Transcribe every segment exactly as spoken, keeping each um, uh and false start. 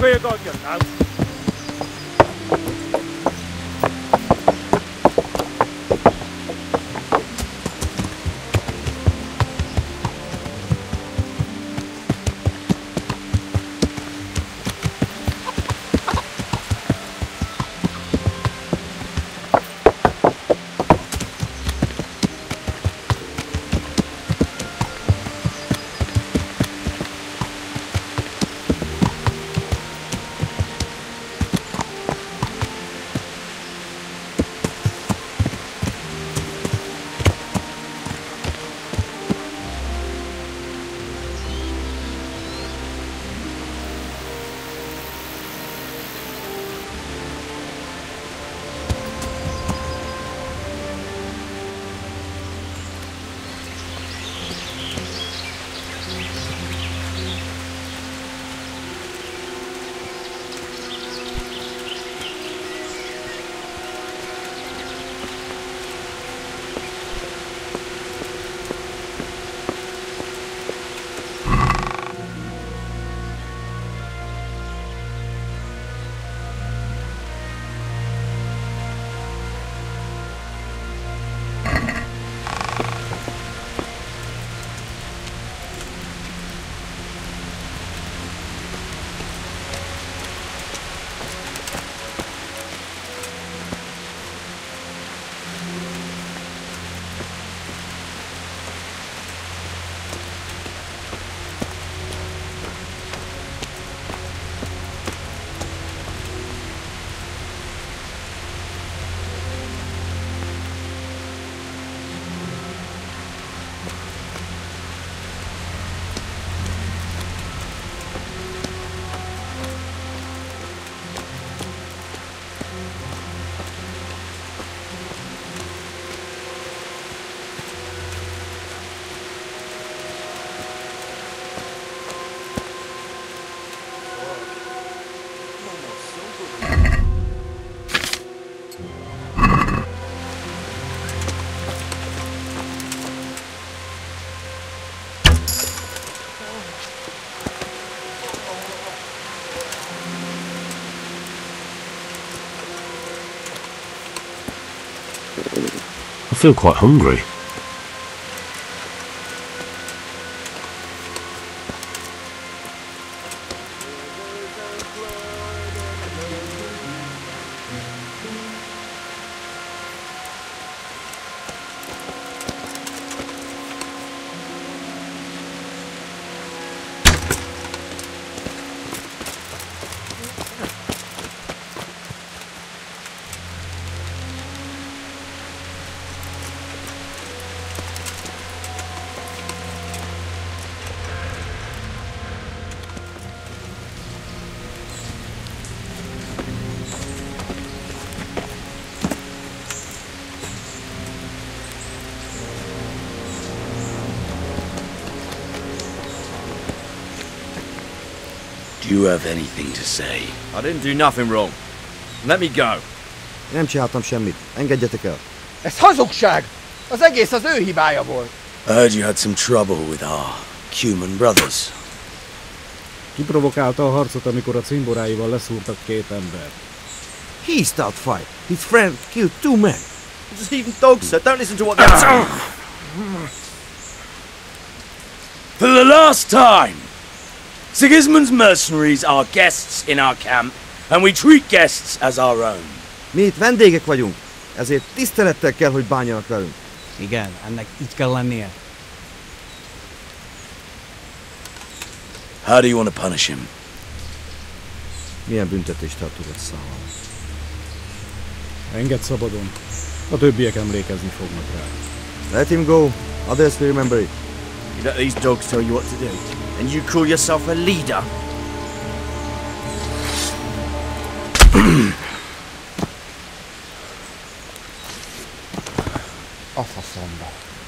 where you got your now. I feel quite hungry. Do you have anything to say? I didn't do nothing wrong. Let me go. Nem csináltam semmit. Engedjetek el. Ez hazugság! Az egész az ő hibája volt. I heard you had some trouble with our Cuman brothers. Kiprovokálta a harcot, amikor a cimboráival leszúrtak két ember. He started fight. His friend killed two men. Just even dogs, sir. Don't listen to what they're saying. For the last time! Sigismund's mercenaries are guests in our camp, and we treat guests as our own. Mi itt vendégek vagyunk, ezért tisztelettel kell, hogy bánjanak velünk. Igen, ennek így kell lennie. How do you want to punish him? Milyen büntetést tartogat számomra? Engedd szabadon. A többiek emlékezni fognak rá. Let him go. Others will remember it. You let these dogs tell you what to do, and you call yourself a leader? A faszomba.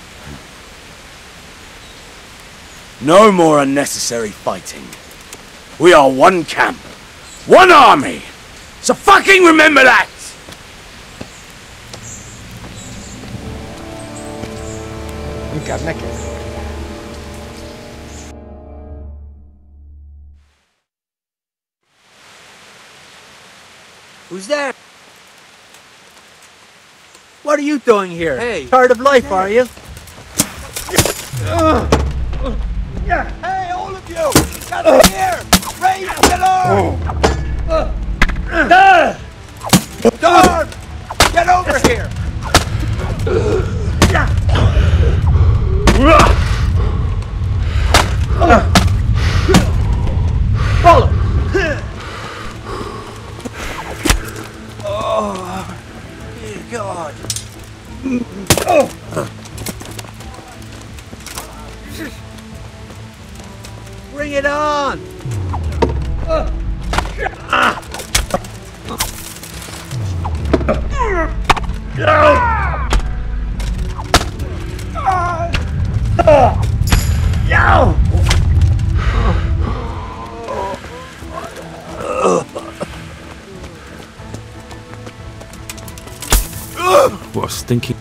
No more unnecessary fighting. We are one camp, one army. So fucking remember that! Inkább neked. Who's there? What are you doing here? Hey. Tired of life, are you? Hey, all of you! Get here! Raise the alarm! Darn! Get over here! Follow! Oh, dear God! Bring it on! What a stinking...